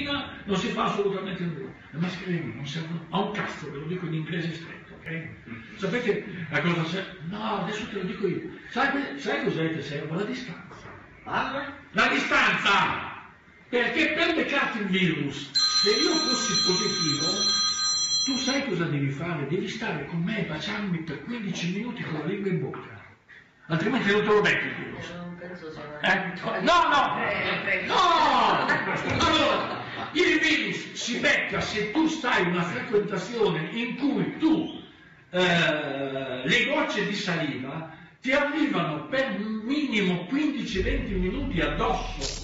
mascherina non si fa assolutamente nulla. Le mascherine non servono a un cazzo, ve lo dico in inglese stretto, ok? Sapete a cosa serve? No, adesso te lo dico io. Sai cos'è che serve? La distanza. La distanza! Perché per beccarti il virus, se io fossi positivo, tu sai cosa devi fare? Devi stare con me e baciarmi per 15 minuti con la lingua in bocca. Altrimenti non te lo becchi il virus. Non penso sia No! Allora, il virus si becca se tu stai in una frequentazione in cui tu le gocce di saliva ti arrivano per minimo 15-20 minuti addosso.